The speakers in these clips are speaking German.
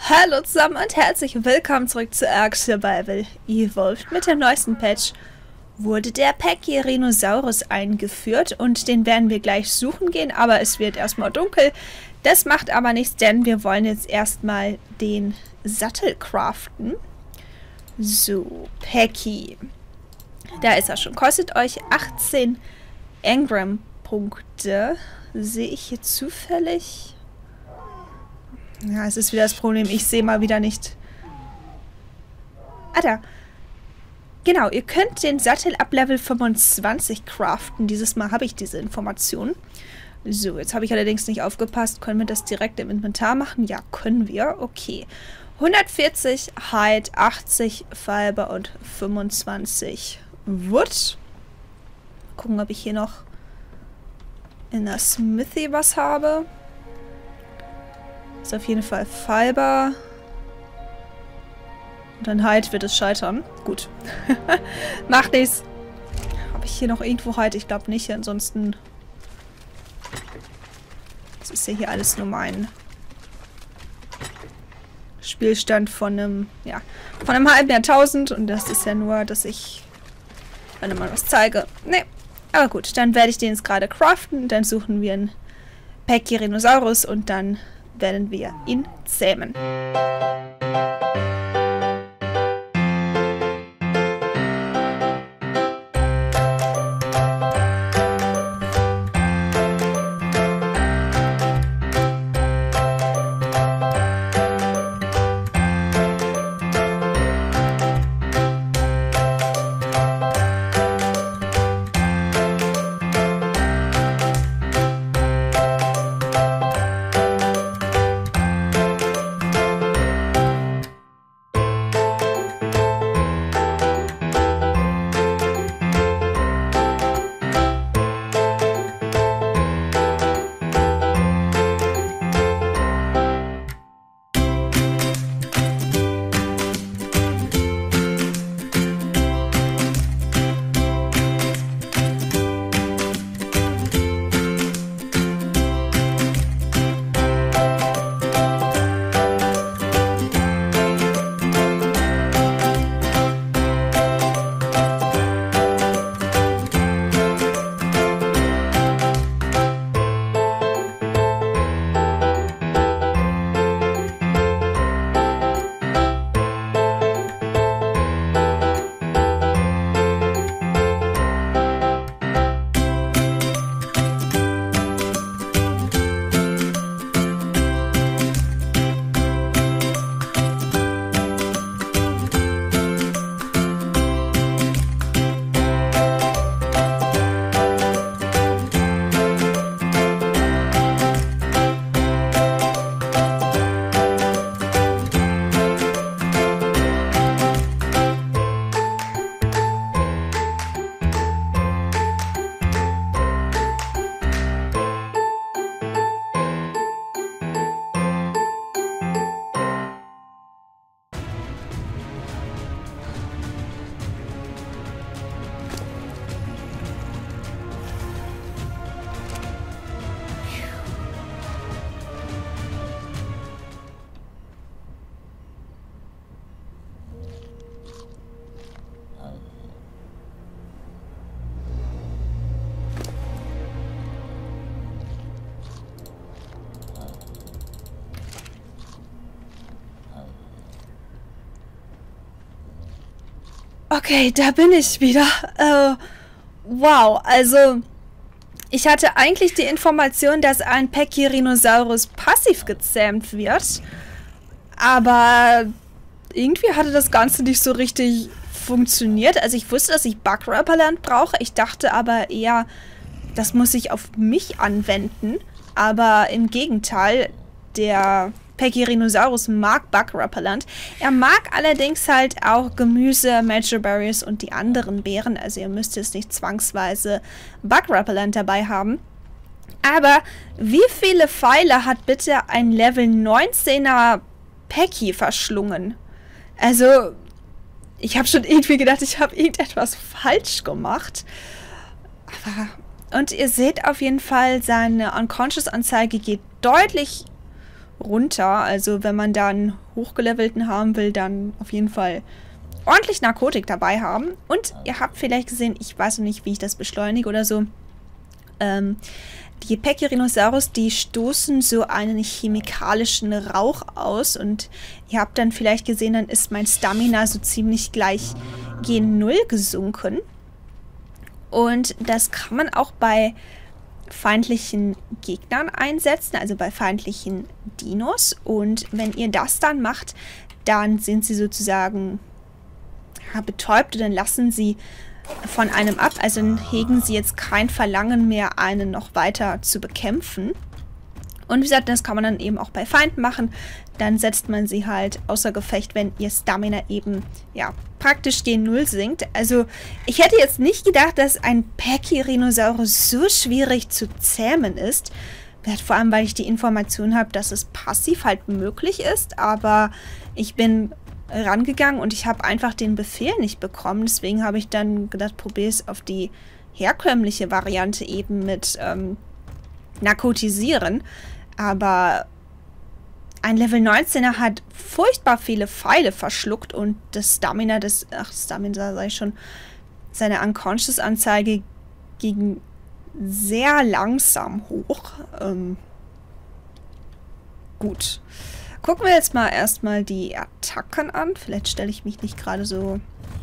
Hallo zusammen und herzlich willkommen zurück zu Ark Survival Evolved. Mit dem neuesten Patch wurde der Pachyrhinosaurus eingeführt und den werden wir gleich suchen gehen, aber es wird erstmal dunkel. Das macht aber nichts, denn wir wollen jetzt erstmal den Sattel craften. So, Pachy. Da ist er schon. Kostet euch 18 Engram-Punkte. Sehe ich hier zufällig... Ja, es ist wieder das Problem. Ich sehe mal wieder nicht. Ah, da. Genau, ihr könnt den Sattel ab Level 25 craften. Dieses Mal habe ich diese Information. So, jetzt habe ich allerdings nicht aufgepasst. Können wir das direkt im Inventar machen? Ja, können wir. Okay. 140 Hide, 80 Fiber und 25 Wood. Gucken, ob ich hier noch in der Smithy was habe. Ist auf jeden Fall Fiber. Und dann Hide wird es scheitern. Gut. Macht nichts. Habe ich hier noch irgendwo Hide? Ich glaube nicht. Ansonsten... Das ist ja hier alles nur mein Spielstand von einem... Ja, von einem halben Jahrtausend. Und das ist ja nur, dass ich... Wenn ich mal was zeige. Nee. Aber gut, dann werde ich den jetzt gerade craften. Dann suchen wir einen Pachyrhinosaurus und dann... werden wir ihn zähmen. Okay, da bin ich wieder. Wow, also ich hatte eigentlich die Information, dass ein Pachyrhinosaurus passiv gezähmt wird, aber irgendwie hatte das Ganze nicht so richtig funktioniert. Also ich wusste, dass ich Bug Repellent brauche, ich dachte aber eher, das muss ich auf mich anwenden, aber im Gegenteil, der Pachyrhinosaurus mag Bug Repellent. Er mag allerdings halt auch Gemüse, Major Berries und die anderen Beeren. Also ihr müsst jetzt nicht zwangsweise Bug Repellent dabei haben. Aber wie viele Pfeile hat bitte ein Level 19er Pachy verschlungen? Also, ich habe schon irgendwie gedacht, ich habe irgendetwas falsch gemacht. Aber, und ihr seht auf jeden Fall, seine Unconscious-Anzeige geht deutlich runter. Also wenn man dann hochgelevelten haben will, dann auf jeden Fall ordentlich Narkotik dabei haben. Und ihr habt vielleicht gesehen, ich weiß noch nicht, wie ich das beschleunige oder so, die Pechyrhinosaurus, die stoßen so einen chemikalischen Rauch aus und ihr habt dann vielleicht gesehen, dann ist mein Stamina so ziemlich gleich gen Null gesunken. Und das kann man auch bei feindlichen Gegnern einsetzen, also bei feindlichen Dinos. Und wenn ihr das dann macht, dann sind sie sozusagen betäubt und dann lassen sie von einem ab. Also hegen sie jetzt kein Verlangen mehr, einen noch weiter zu bekämpfen. Und wie gesagt, das kann man dann eben auch bei Feinden machen. Dann setzt man sie halt außer Gefecht, wenn ihr Stamina eben, ja, praktisch gen Null sinkt. Also ich hätte jetzt nicht gedacht, dass ein Pechyrhinosaurus so schwierig zu zähmen ist. Vor allem, weil ich die Information habe, dass es passiv halt möglich ist. Aber ich bin rangegangen und ich habe einfach den Befehl nicht bekommen. Deswegen habe ich dann gedacht, probiere es auf die herkömmliche Variante eben mit Narkotisieren. Aber ein Level 19er hat furchtbar viele Pfeile verschluckt und das Stamina Stamina sage ich schon, seine Unconscious-Anzeige ging sehr langsam hoch. Gut. Gucken wir jetzt mal erstmal die Attacken an. Vielleicht stelle ich mich nicht gerade so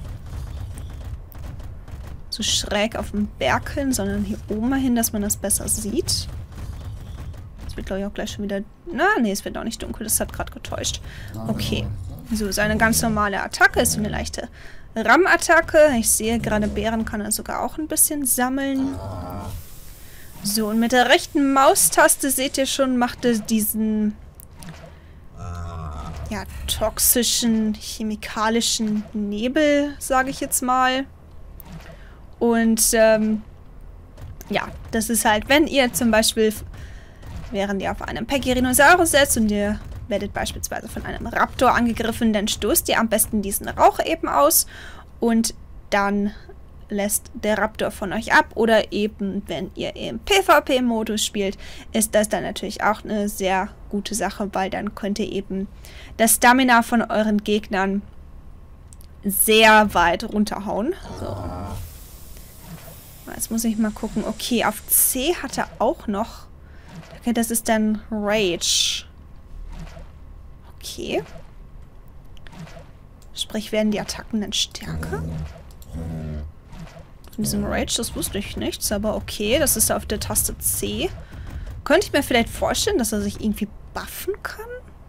schräg auf den Berg hin, sondern hier oben mal hin, dass man das besser sieht. Es wird, glaube ich, auch gleich schon wieder... Nee, es wird auch nicht dunkel. Das hat gerade getäuscht. Okay. So, seine ganz normale Attacke ist so eine leichte Ram-Attacke. Ich sehe, gerade Bären kann er sogar auch ein bisschen sammeln. So, und mit der rechten Maustaste seht ihr schon, macht er diesen... ja, toxischen, chemikalischen Nebel, sage ich jetzt mal. Und, ja, das ist halt, wenn ihr zum Beispiel, während ihr auf einem Pechyrhinosaurus setzt und ihr werdet beispielsweise von einem Raptor angegriffen, dann stoßt ihr am besten diesen Rauch eben aus und dann lässt der Raptor von euch ab. Oder eben, wenn ihr im PvP-Modus spielt, ist das dann natürlich auch eine sehr gute Sache, weil dann könnt ihr eben das Stamina von euren Gegnern sehr weit runterhauen. So. Jetzt muss ich mal gucken. Okay, auf C hat er auch noch. Okay, das ist dann Rage. Okay. Sprich, werden die Attacken dann stärker? Von diesem Rage, das wusste ich nichts, aber okay, das ist auf der Taste C. Könnte ich mir vielleicht vorstellen, dass er sich irgendwie buffen kann?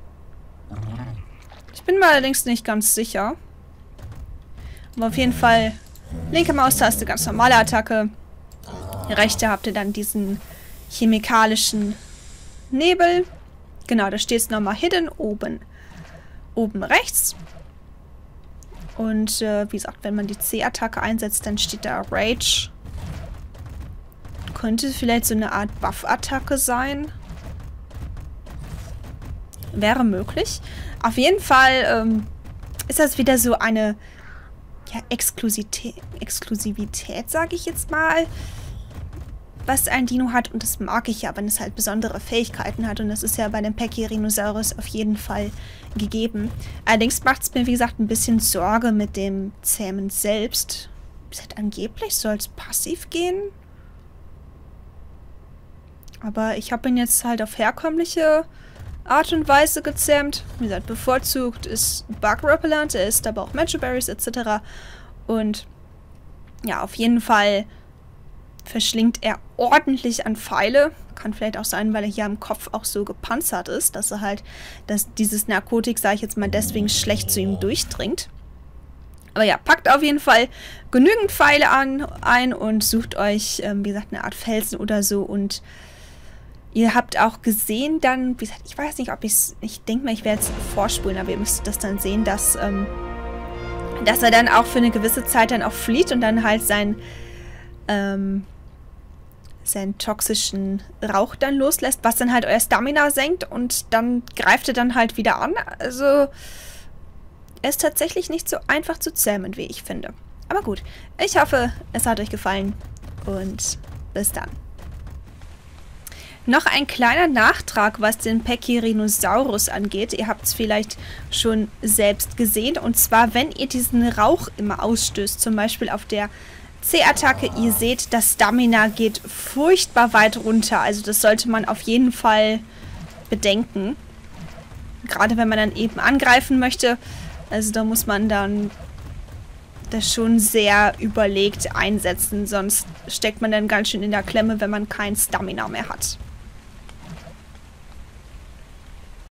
Ich bin mir allerdings nicht ganz sicher. Aber auf jeden Fall linke Maustaste, ganz normale Attacke. Rechte habt ihr dann diesen chemikalischen Nebel. Genau, da steht es nochmal Hidden oben rechts. Und wie gesagt, wenn man die C-Attacke einsetzt, dann steht da Rage. Könnte vielleicht so eine Art Buff-Attacke sein. Wäre möglich. Auf jeden Fall ist das wieder so eine ja, Exklusivität, sage ich jetzt mal, was ein Dino hat. Und das mag ich ja, wenn es halt besondere Fähigkeiten hat. Und das ist ja bei dem Pechyrhinosaurus auf jeden Fall gegeben. Allerdings macht es mir, wie gesagt, ein bisschen Sorge mit dem Zähmen selbst. Angeblich soll es passiv gehen. Aber ich habe ihn jetzt halt auf herkömmliche Art und Weise gezähmt. Wie gesagt, bevorzugt ist Bug Repellent, er isst aber auch Magic Berries etc. Und ja, auf jeden Fall verschlingt er ordentlich an Pfeile. Kann vielleicht auch sein, weil er hier am Kopf auch so gepanzert ist, dass er halt, dass dieses Narkotik, sage ich jetzt mal, deswegen schlecht zu ihm durchdringt. Aber ja, packt auf jeden Fall genügend Pfeile ein und sucht euch, wie gesagt, eine Art Felsen oder so. Und ihr habt auch gesehen dann, wie gesagt, ich weiß nicht, ob ich denke mal, ich werde es vorspulen, aber ihr müsst das dann sehen, dass er dann auch für eine gewisse Zeit dann auch flieht und dann halt seinen toxischen Rauch dann loslässt, was dann halt euer Stamina senkt und dann greift er dann halt wieder an. Also er ist tatsächlich nicht so einfach zu zähmen, wie ich finde. Aber gut, ich hoffe, es hat euch gefallen und bis dann. Noch ein kleiner Nachtrag, was den Pechirinosaurus angeht. Ihr habt es vielleicht schon selbst gesehen. Und zwar, wenn ihr diesen Rauch immer ausstößt, zum Beispiel auf der C-Attacke, ihr seht, das Stamina geht furchtbar weit runter. Also das sollte man auf jeden Fall bedenken. Gerade wenn man dann eben angreifen möchte. Also da muss man dann das schon sehr überlegt einsetzen. Sonst steckt man dann ganz schön in der Klemme, wenn man kein Stamina mehr hat.